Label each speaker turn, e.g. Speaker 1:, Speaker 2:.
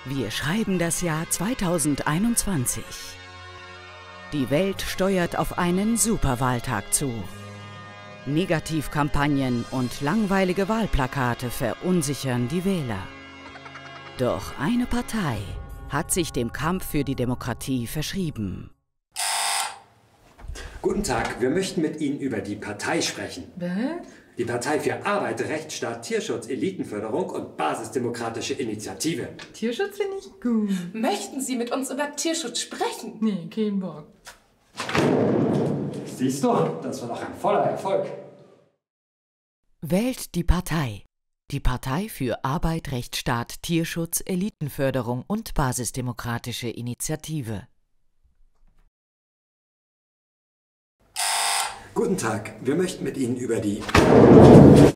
Speaker 1: Wir schreiben das Jahr 2021. Die Welt steuert auf einen Superwahltag zu. Negativkampagnen und langweilige Wahlplakate verunsichern die Wähler. Doch eine Partei hat sich dem Kampf für die Demokratie verschrieben.
Speaker 2: Guten Tag, wir möchten mit Ihnen über die Partei sprechen.
Speaker 3: Was?
Speaker 2: Die Partei für Arbeit, Rechtsstaat, Tierschutz, Elitenförderung und Basisdemokratische Initiative.
Speaker 3: Tierschutz finde ich gut.
Speaker 4: Möchten Sie mit uns über Tierschutz sprechen?
Speaker 3: Nee, kein Bock.
Speaker 2: Siehst du, das war doch ein voller Erfolg.
Speaker 1: Wählt die Partei. Die Partei für Arbeit, Rechtsstaat, Tierschutz, Elitenförderung und Basisdemokratische Initiative.
Speaker 2: Guten Tag, wir möchten mit Ihnen über die